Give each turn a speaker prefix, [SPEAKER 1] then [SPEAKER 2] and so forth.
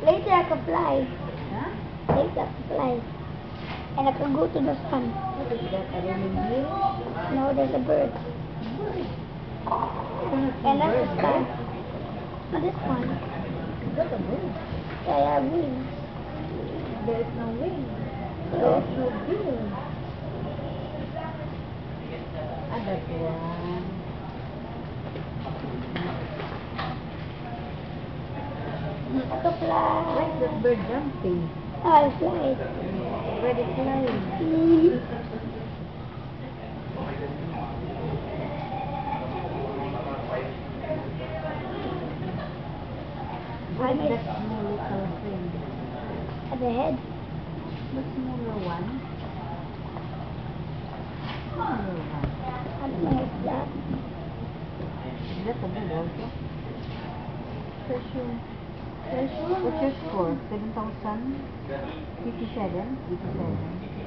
[SPEAKER 1] Later I can fly.
[SPEAKER 2] Huh?
[SPEAKER 1] Later I can fly. And I can go to the sun.
[SPEAKER 2] What is that? A rolling hill?
[SPEAKER 1] No, there's a bird. And that's the sky. Oh, this one.
[SPEAKER 2] Is that a bird?
[SPEAKER 1] Yeah, I have wings.
[SPEAKER 2] There is no wing.
[SPEAKER 1] So,
[SPEAKER 2] There is no bill. Ah, that one.
[SPEAKER 1] I can fly.
[SPEAKER 2] Why is that bird jumping?
[SPEAKER 1] Oh, I fly.
[SPEAKER 2] Already flying. What is that small little thing?
[SPEAKER 1] At the head.
[SPEAKER 2] The smaller one? Smaller one.
[SPEAKER 1] I don't know what's that.
[SPEAKER 2] Is that a bird also?
[SPEAKER 1] Pressure.
[SPEAKER 2] What's your score? 7,057? 87?